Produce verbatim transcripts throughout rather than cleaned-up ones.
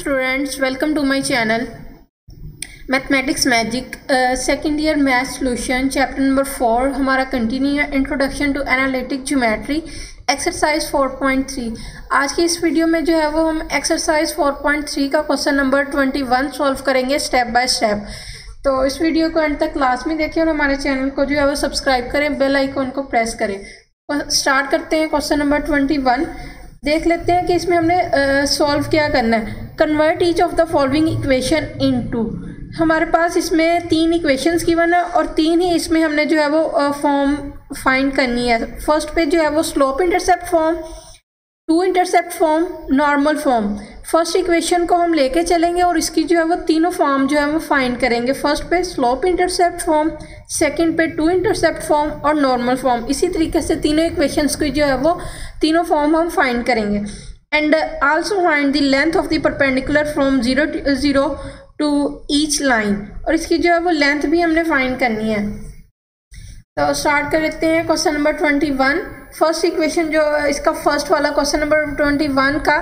Students, welcome to my channel mathematics magic second year math solution chapter number four हमारा continue है। Introduction to analytic geometry exercise four point three. आज की इस video में जो है वो हम एक्सरसाइज फोर पॉइंट थ्री का question number twenty one solve करेंगे स्टेप बाय स्टेप। तो इस वीडियो को एंड तक क्लास में देखें और हमारे चैनल को जो है वो सब्सक्राइब करें, बेल आइकन को प्रेस करें। स्टार्ट करते हैं क्वेश्चन नंबर ट्वेंटी वन। देख लेते हैं कि इसमें हमने सॉल्व uh, क्या करना है। Convert each of the following equation into. हमारे पास इसमें तीन इक्वेशंस गिवन है और तीन ही इसमें हमने जो है वो फॉर्म uh, फाइंड करनी है। फर्स्ट पे जो है वो slope intercept form, two intercept form, normal form. First equation को हम लेके चलेंगे और इसकी जो है वो तीनों फॉर्म जो है वो फाइंड करेंगे। फर्स्ट पे स्लोप इंटरसेप्ट फॉर्म, सेकंड पे टू इंटरसेप्ट फॉर्म और नॉर्मल फॉर्म। इसी तरीके से तीनों इक्वेशंस की जो है वो तीनों फॉर्म हम फाइंड करेंगे। And also find the length of the perpendicular from zero zero to each line. और इसकी जो है वो लेंथ भी हमने फाइंड करनी है। तो स्टार्ट कर लेते हैं question number twenty one. First equation जो इसका फर्स्ट वाला क्वेश्चन नंबर ट्वेंटी वन का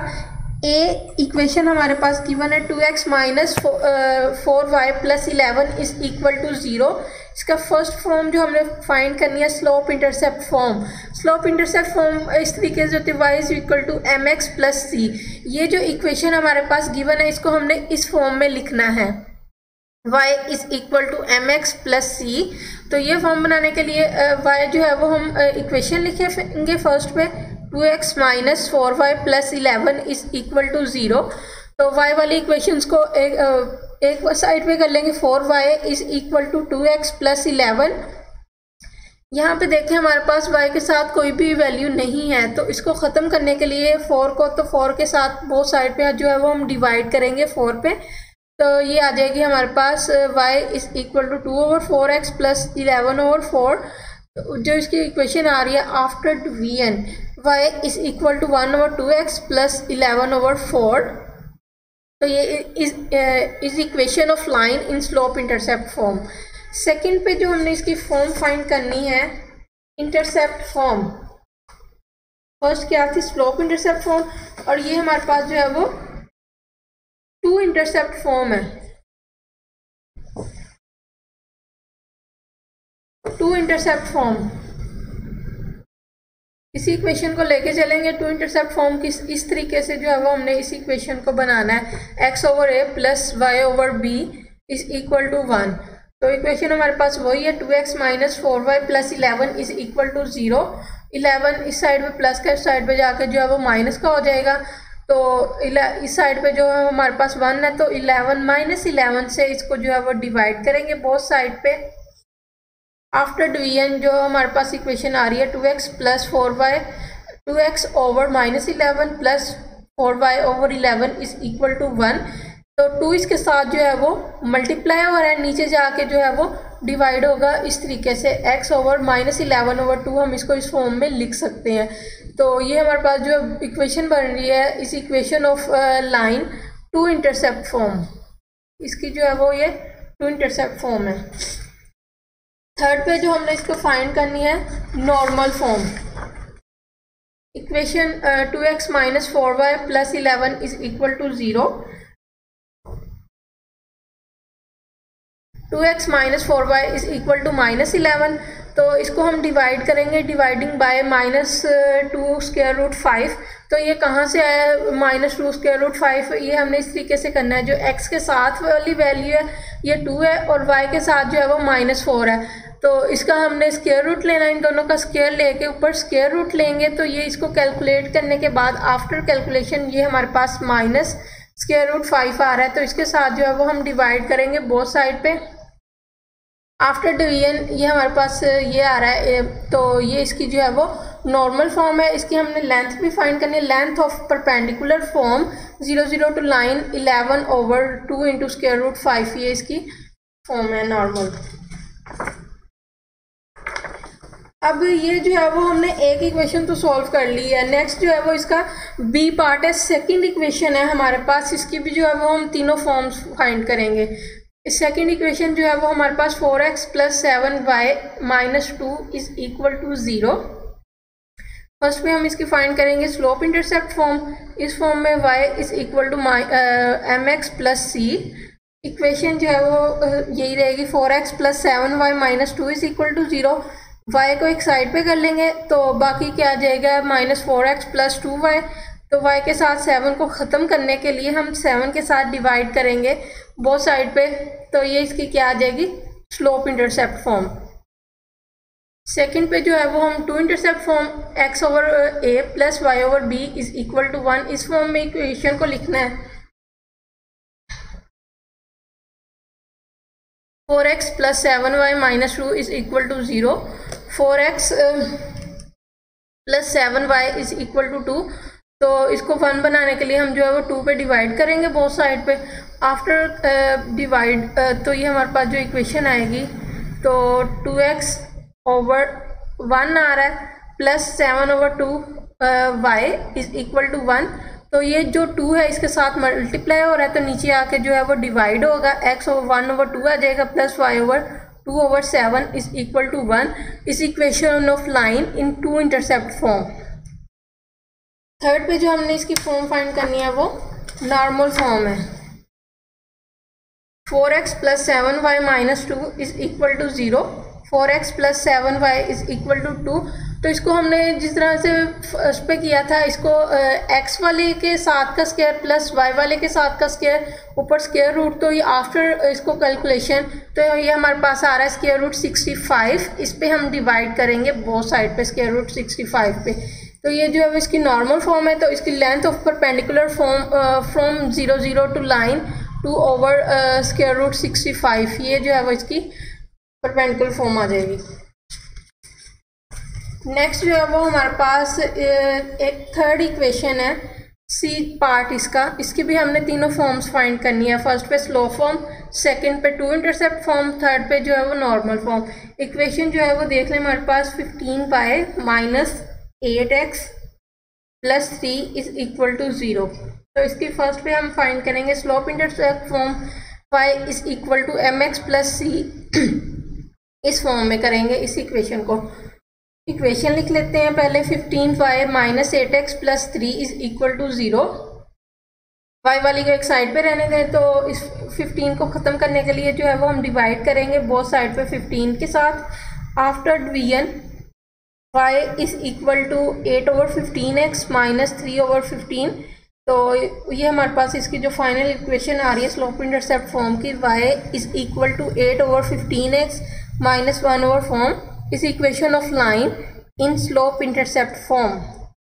ए इक्वेशन हमारे पास गिवन है two x minus four y plus eleven is equal to zero. इसका फर्स्ट फॉर्म जो हमने फाइंड करनी है slope intercept form. Slope intercept form इस तरीके से होती है y is equal to m x plus c. ये जो इक्वेशन हमारे पास गिवन है इसको हमने इस फॉर्म में लिखना है, y is equal to m x plus c. तो ये फॉर्म बनाने के लिए y जो है वो हम इक्वेशन लिखेंगे फर्स्ट पे two x minus four y plus eleven is equal to zero. तो y वाली इक्वेशंस को एक एक साइड पे कर लेंगे। Four y is equal to two x plus eleven. यहाँ पे देखें हमारे पास y के साथ कोई भी वैल्यू नहीं है, तो इसको ख़त्म करने के लिए फोर को तो फोर के साथ बोथ साइड पे जो है वो हम डिवाइड करेंगे फोर पे। तो ये आ जाएगी हमारे पास y is equal to two over four x plus eleven over four. जो इसकी इक्वेशन आ रही है after division y is equal to one over two x plus eleven over four. तो ये is is equation of line in slope intercept form. Second पे जो हमने इसकी फॉर्म फाइंड करनी है इंटरसेप्ट फॉर्म। फर्स्ट क्या थी स्लोप इंटरसेप्ट फॉर्म और ये हमारे पास जो है वो टू इंटरसेप्ट फॉर्म है। टू इंटरसेप्ट फॉर्म इसी इक्वेशन को लेके चलेंगे। टू इंटरसेप्ट फॉर्म की इस तरीके से जो है वो हमने इस इक्वेशन को बनाना है x over a plus y over b is equal to one. तो इक्वेशन हमारे पास वही है two x minus four y plus eleven is equal to zero. Eleven इस साइड पे प्लस का इस साइड पे जाके जो है वो माइनस का हो जाएगा। तो इस साइड पे जो है हमारे पास वन है, तो इलेवन माइनस इलेवन से इसको जो है वो डिवाइड करेंगे बोथ साइड पे। आफ्टर डिवीजन जो हमारे पास इक्वेशन आ रही है two x plus four y, two x over minus eleven plus four y over eleven is equal to one. तो टू इसके साथ जो है वो मल्टीप्लाई हो रहा है, नीचे जाके जो है वो डिवाइड होगा इस तरीके से x over minus eleven over two. हम इसको इस फॉर्म में लिख सकते हैं। तो ये हमारे पास जो इक्वेशन बन रही है इस equation of line two intercept form, इसकी जो है वो ये टू इंटरसेप्ट फॉर्म है। थर्ड पे जो हमने इसको फाइंड करनी है normal form. Equation two x minus four y plus eleven is equal to zero. Two x minus four y is equal to minus eleven. तो इसको हम डिवाइड करेंगे dividing by minus two square root five. तो ये कहाँ से आया minus two square root five? ये हमने इस तरीके से करना है, जो x के साथ वाली वैल्यू है ये टू है और y के साथ जो है वो माइनस फोर है। तो इसका हमने स्क्वायर रूट लेना है, इन दोनों का स्क्वायर लेके ऊपर स्क्वायर रूट लेंगे। तो ये इसको कैलकुलेट करने के बाद आफ्टर कैलकुलेशन ये हमारे पास माइनस स्क्वायर रूट फाइव आ रहा है। तो इसके साथ जो है वो हम डिवाइड करेंगे बोथ साइड पे। आफ्टर डिवीजन ये हमारे पास ये आ रहा है। तो ये इसकी जो है वो नॉर्मल फॉर्म है। इसकी हमने लेंथ भी फाइंड करनी है। Length of perpendicular form zero zero to line eleven over two into square root five, ये इसकी फॉर्म है नॉर्मल। अब ये जो है वो हमने एक इक्वेशन तो सॉल्व कर ली है। नेक्स्ट जो है वो इसका बी पार्ट है, सेकंड इक्वेशन है हमारे पास। इसकी भी जो है वो हम तीनों फॉर्म्स फाइंड करेंगे। सेकेंड इक्वेशन जो है वो हमारे पास four x plus seven y minus two is equal to zero. First में हम इसकी फाइंड करेंगे स्लोप इंटरसेप्ट फॉर्म। इस फॉर्म में y is equal to my m x plus c. Equation जो है वो uh, यही रहेगी four x plus seven y minus two is equal to zero. Y को एक साइड पे कर लेंगे तो बाकी क्या आ जाएगा minus four x plus two y. तो y के साथ सेवन को ख़त्म करने के लिए हम सेवन के साथ डिवाइड करेंगे बोथ साइड पे, तो ये इसकी क्या आ जाएगी स्लोप इंटरसेप्ट फॉर्म। सेकेंड पे जो है वो हम two intercept form x over a plus y over b is equal to one, इस फॉर्म में इक्वेशन को लिखना है। Four x plus seven y minus two is equal to zero. Four x plus seven y is equal to two. तो इसको one बनाने के लिए हम जो है वो टू पे डिवाइड करेंगे बोथ साइड पे। आफ्टर डिवाइड uh, uh, तो ये हमारे पास जो इक्वेशन आएगी तो टू एक्स ओवर वन आ रहा है plus seven over two y is equal to one. तो ये जो टू है इसके साथ मल्टीप्लाई हो रहा है तो नीचे आके जो है वो डिवाइड होगा, x over one over two आ जाएगा plus y over two over seven is equal to one. इस equation of line in two intercept form. Third पे जो हमने इसकी फॉर्म फाइंड करनी है वो नॉर्मल फॉर्म है। Four x plus seven y minus two is equal to zero. Four x plus seven y is equal to two. तो इसको हमने जिस तरह से उस पर किया था, इसको एक्स वाले के साथ का स्क्वायर प्लस वाई वाले के साथ का स्क्वायर ऊपर स्क्वायर रूट, तो ये आफ्टर इसको कैलकुलेशन तो ये हमारे पास आ रहा है स्क्वायर रूट सिक्सटी फाइव। इस पर हम डिवाइड करेंगे बोथ साइड पे स्क्वायर रूट सिक्सटी फाइव पे। तो ये जो है इसकी नॉर्मल फॉर्म है। तो इसकी length of perpendicular form from zero zero to line two over square root sixty five, ये जो है वो इसकी परपेंडिकुलर फॉर्म आ जाएगी। नेक्स्ट जो है वो हमारे पास एक थर्ड इक्वेशन है सी पार्ट इसका। इसकी भी हमने तीनों फॉर्म्स फाइंड करनी है। फर्स्ट पे स्लो फॉर्म, सेकंड पे टू इंटरसेप्ट फॉर्म, थर्ड पे जो है वो नॉर्मल फॉर्म। इक्वेशन जो है वो देख लें हमारे पास fifteen y minus eight x plus three is equal to zero. तो इसकी फर्स्ट पे हम फाइंड करेंगे slope intercept form y is equal to m x plus c. इस फॉर्म में करेंगे इस इक्वेशन को। इक्वेशन लिख लेते हैं पहले fifteen y minus eight x plus three is equal to zero. Y वाली को एक साइड पे रहने दें तो इस फिफ्टीन को ख़त्म करने के लिए जो है वो हम डिवाइड करेंगे बोथ साइड पे फिफ्टीन के साथ। After division y is equal to eight over fifteen x minus three over fifteen. तो ये हमारे पास इसकी जो फाइनल इक्वेशन आ रही है स्लोप इंटरसेप्ट फॉर्म की, y is equal to eight over fifteen x minus one over form इस equation of line in slope intercept form.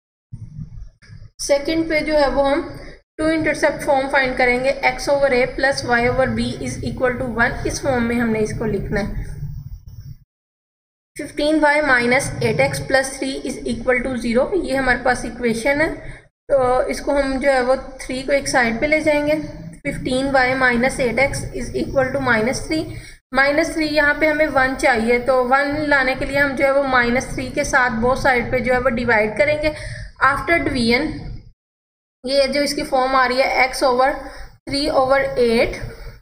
Second पे जो है वो हम टू इंटरसेप्ट फॉर्म फाइंड करेंगे x over a plus y over b is equal to one. इस form में हमने इसको लिखना है। Fifteen y minus eight x plus three is equal to zero, ये हमारे पास इक्वेशन है। तो इसको हम जो है वो थ्री को एक साइड पे ले जाएंगे। Fifteen y minus eight x is equal to minus three. Minus three यहाँ पे हमें वन चाहिए, तो वन लाने के लिए हम जो है वो माइनस थ्री के साथ बोथ साइड पे जो है वो डिवाइड करेंगे। आफ्टर डिवीजन ये जो इसकी फॉर्म आ रही है x over three over eight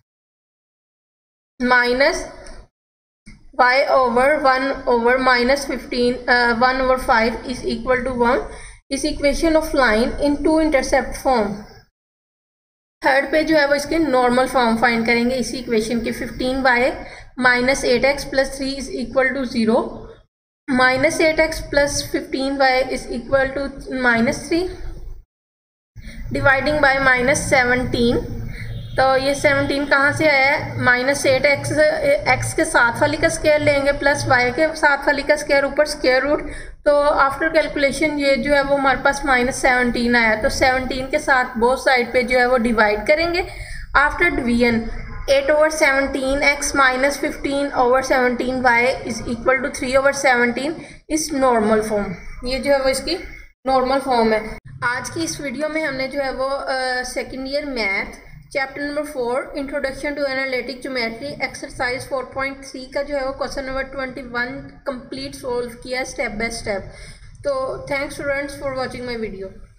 minus y over one over minus fifteen one over five is equal to one इस equation of line in two intercept form. Third पे जो है वो इसके नॉर्मल फॉर्म फाइंड करेंगे इसी इक्वेशन की। Fifteen y minus eight x plus three is equal to zero. Minus eight x plus fifteen y is equal to minus three dividing by minus seventeen. तो ये सेवनटीन कहाँ से आया है, minus eight x x के साथ वाली का स्क्वायर लेंगे प्लस वाई के साथ वाली का स्क्वायर ऊपर स्क्वायर रूट। तो आफ्टर कैलकुलेशन ये जो है वो हमारे पास माइनस सेवनटीन आया। तो सेवनटीन के साथ बोथ साइड पे जो है वो डिवाइड करेंगे। After division eight over seventeen x minus fifteen over seventeen y is equal to three over seventeen इस नॉर्मल फॉर्म। ये जो है वो इसकी नॉर्मल फॉर्म है। आज की इस वीडियो में हमने जो है वो second year math chapter number four introduction to analytic geometry exercise four point three का जो है वो question number twenty one complete solve किया स्टेप बाय स्टेप। तो thanks students for watching my video.